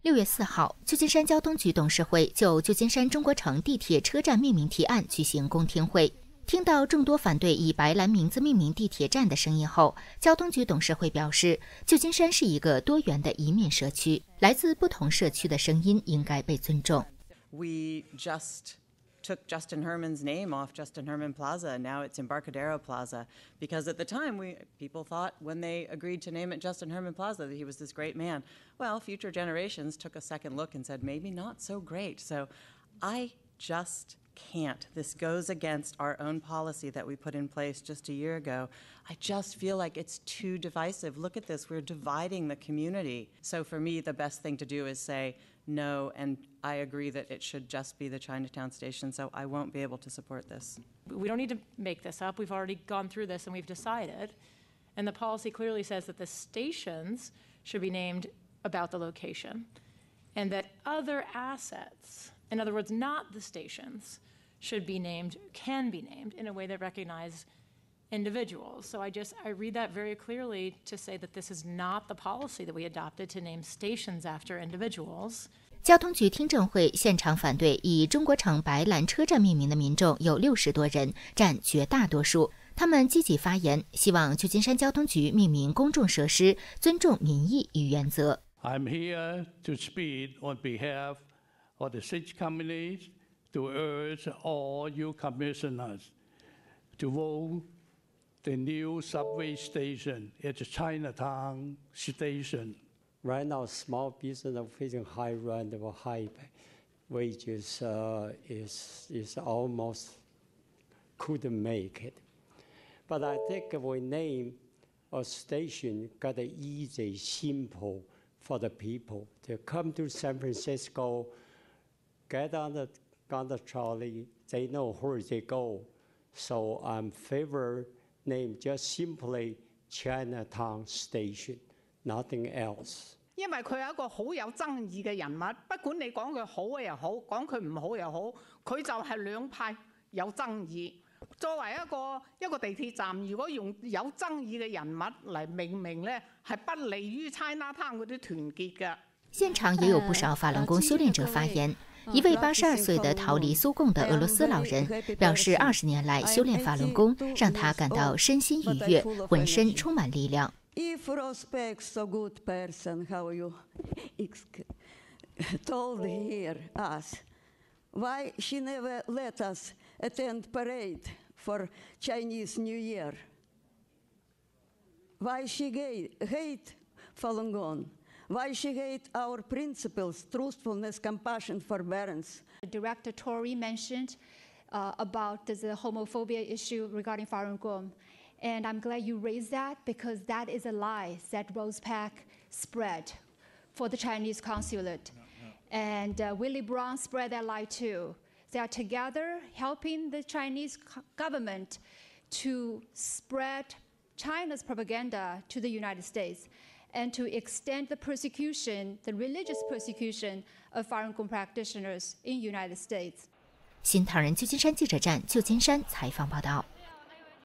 6月4号，旧金山交通局董事会就旧金山中国城地铁车站命名提案举行公听会。听到众多反对以白兰名字命名地铁站的声音后，交通局董事会表示，旧金山是一个多元的移民社区，来自不同社区的声音应该被尊重。 We just took Justin Herman's name off Justin Herman Plaza, and now it's Embarcadero Plaza, because at the time people thought when they agreed to name it Justin Herman Plaza that he was this great man. Well, future generations took a second look and said maybe not so great. So I just can't. This goes against our own policy that we put in place just a year ago. I just feel like it's too divisive. Look at this, we're dividing the community. So for me, the best thing to do is say no, and I agree that it should just be the Chinatown station, so I won't be able to support this. We don't need to make this up. We've already gone through this and we've decided. And the policy clearly says that the stations should be named about the location, and that other assets, in other words, not the stations, should be named, can be named in a way that recognize individuals. So I read that very clearly to say that this is not the policy that we adopted to name stations after individuals. 交通局听证会现场反对以中国城白兰车站命名的民众有60多人，占绝大多数。他们积极发言，希望旧金山交通局命名公众设施，尊重民意与原则。 I'm here to speak on behalf of the 6 companies to urge all you commissioners to vote the new subway station at the Chinatown station. Right now, small business are facing high rent or high wages is almost couldn't make it. But I think if we name a station, got it easy, simple for the people to come to San Francisco, get on the trolley, they know where they go. So I'm favor name just simply Chinatown Station, nothing else. 因為佢係一個好有爭議嘅人物，不管你講佢好又好，講佢唔好又好，佢就係兩派有爭議。作為一個地鐵站，如果用有爭議嘅人物嚟命名呢，係不利於 Chinatown 嗰啲團結嘅。 現場也有不少法輪功修煉者發言。一位82歲的逃離蘇共的俄羅斯老人表示，20年來修煉法輪功讓他感到身心愉悅，渾身充滿力量。 If respect so good person, how you told here us, why she never let us attend parade for Chinese New Year? Why she hate Falun Gong? Why she hate our principles, truthfulness, compassion, forbearance? Director Tory mentioned about the homophobia issue regarding Falun Gong. And I'm glad you raised that, because that is a lie that Rose Pak spread for the Chinese consulate. And Willie Brown spread that lie too. They are together helping the Chinese government to spread China's propaganda to the United States and to extend the persecution, the religious persecution of Falun Gong practitioners in the United States. 新唐人旧金山记者站旧金山采访报道。